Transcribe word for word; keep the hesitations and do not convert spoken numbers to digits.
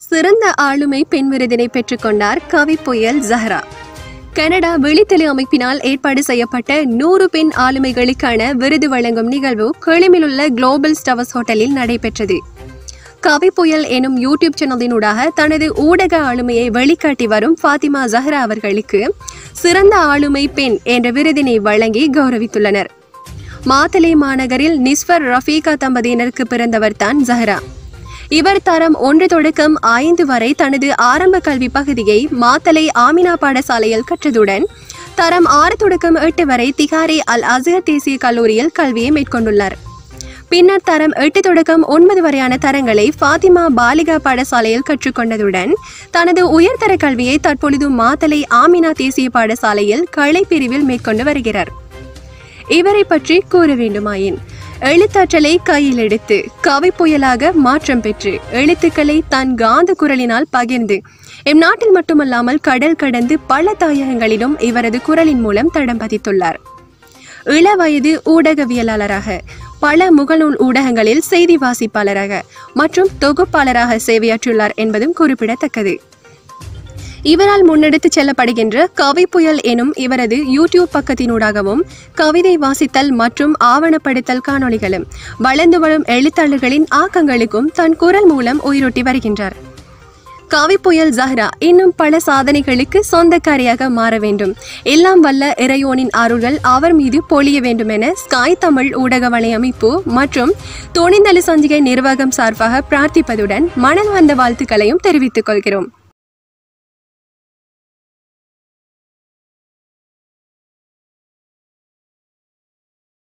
சிறந்த ஆளுமை பெண் விருதினை பெற்றுக்கொண்டார் கவி புயல் ஜஹ்ரா. கனடா வெளித்தெளி அமைப்பினால் ஏற்பாடு செய்யப்பட்ட நூறு பெண் ஆளுமைகளுக்கான விருது வழங்கும் நிகழ்வு கொழும்பில் உள்ள குளோபல் ஸ்டவர்ஸ் ஹோட்டலில் நடைபெற்றது. கவி புயல் எனும் யூடியூப் சேனலினூடாக தனது ஊடக ஆளுமையை வெளிக்காட்டி வரும் ஃபாத்திமா ஜஹ்ரா அவர்களுக்கு சிறந்த ஆளுமை பெண் என்ற விருதினை வழங்கி கௌரவித்துள்ளனர். மாத்தளை மாநகரில் நிஸ்வர் ரஃபீகா தம்பதியினருக்கு பிறந்தவர் தான் ஜஹ்ரா. இவர் தரம் ஒன்று தொடக்கம் ஐந்து வரை தனது ஆரம்ப கல்வி பகுதியை மாத்தளை ஆமினா பாடசாலையில் கற்றதுடன் தரம் ஆறு தொடக்கம் எட்டு வரை திகாரி அல் அஸ்ஹர் தேசிய கல்லூரியில் கல்வியை மேற்கொண்டுள்ளார். பின்னர் தரம் எட்டு தொடக்கம் ஒன்பது வரையான தரங்களை ஃபாத்திமா பாலிகா பாடசாலையில் கற்றுக்கொண்டதுடன் தனது உயர்தர கல்வியை தற்பொழுது மாத்தளை ஆமினா தேசிய பாடசாலையில் கலை பிரிவில் மேற்கொண்டு வருகிறார். இவரை பற்றி கூற வேண்டுமாயின், எழுத்தாற்றலை கையில் எடுத்து கவி புயலாக மாற்றம் பெற்று எழுத்துக்களை தன் காந்த குரலினால் பகிர்ந்து எம் நாட்டில் மட்டுமல்லாமல் கடல் கடந்து பல தாயகங்களிலும் இவரது குரலின் மூலம் தடம் பதித்துள்ளார். இளவயது ஊடகவியலாளராக, பல முகநூல் ஊடகங்களில் செய்தி வாசிப்பாளராக மற்றும் தொகுப்பாளராக சேவையாற்றியுள்ளார் என்பதும் குறிப்பிடத்தக்கது. இவரால் முன்னெடுத்து செல்லப்படுகின்ற கவி புயல் எனும் இவரது யூடியூப் பக்கத்தினூடாகவும் கவிதை வாசித்தல் மற்றும் ஆவணப்படுத்தல் காணொளிகளும் வளர்ந்து வரும் எழுத்தாளர்களின் ஆக்கங்களுக்கும் தன் குரல் மூலம் உயிரூட்டி வருகின்றார். கவி புயல் ஜஹ்ரா இன்னும் பல சாதனைகளுக்கு சொந்தக்காரியாக மாற வேண்டும். எல்லாம் வல்ல இறையோனின் அருள்கள் அவர் மீது பொழிய வேண்டும் என ஸ்காய் தமிழ் ஊடக வலையமைப்பு மற்றும் துணிந்தலு சஞ்சிகை நிர்வாகம் சார்பாக பிரார்த்திப்பதுடன் மனமார்ந்த வாழ்த்துக்களையும் தெரிவித்துக் கொள்கிறோம்.